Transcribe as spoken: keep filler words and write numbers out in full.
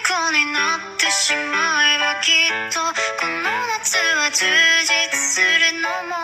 虜になってしまえばきっとこの夏は充実するのも